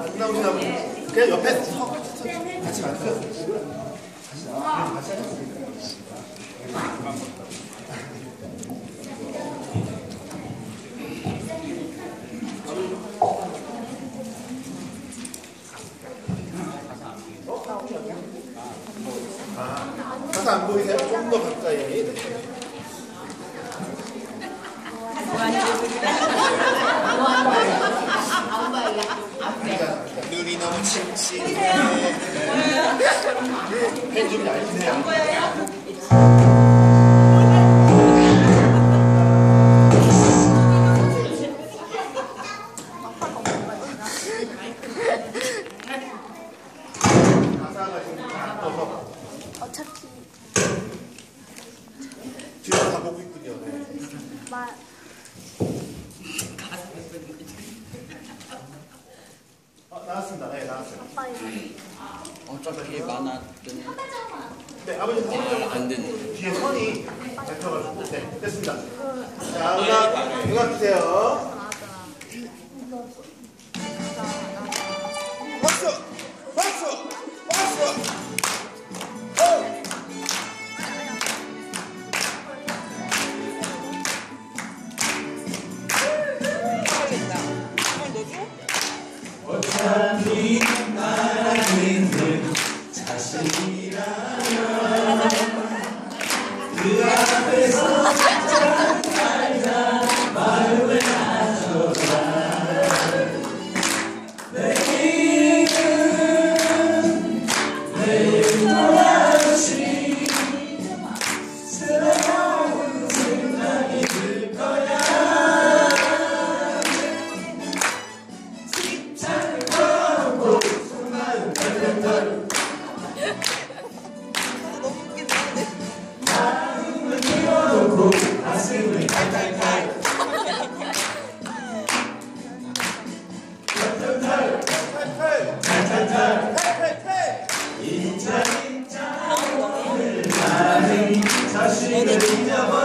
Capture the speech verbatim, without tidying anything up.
안 나오시나 보네. 그냥 옆에 서 같이 만들어. 같이 하자. 아, 가사 안 보이세요? 좀 더 가까이. 네. 눈이 너무 칙칙해. 펜좀 얇으세요. 어차피 뒤로 다 보고 있군요. 네. 마... 어, 나왔습니다. 네, 나왔어요. 아빠 이거 어차피 많았더니 네, 아버지 안 듣는. 뒤에 선이 잡혀가지고. 네, 됐습니다. 자, 음악, 음악 주세요. 박수! 박수! 박수! 어차피 나는 자신이라면 그 앞에서 살자 마음을 낮춰라 내일은 내일과 같이 새로운 생각이 들 거야 마음을 열어놓고 가슴을 탈탈탈 탈탈탈 탈탈탈 탈탈탈 인자 인자 오늘 나는 자신을 잊어버려